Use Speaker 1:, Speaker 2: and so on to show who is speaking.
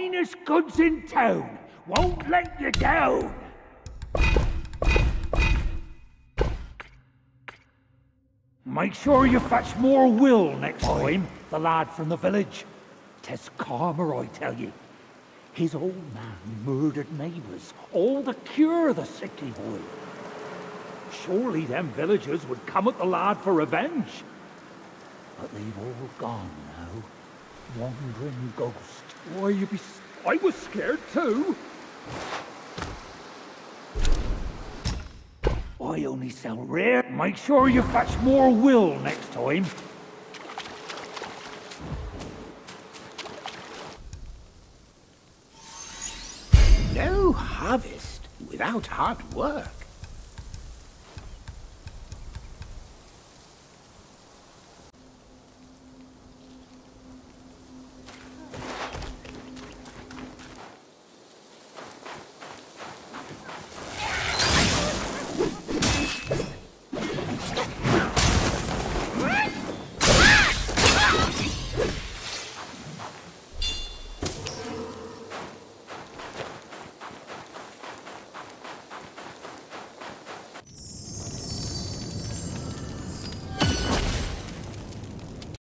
Speaker 1: finest goods in town. Won't let you down. Make sure you fetch more Will next time, the lad from the village. 'Tis karma, I tell you. His old man murdered neighbours, all to cure the sickly boy. Surely them villagers would come at the lad for revenge. But they've all gone now. Wandering ghost. Why, I was scared too. I only sell rare. Make sure you fetch more Will next time.
Speaker 2: No harvest without hard work.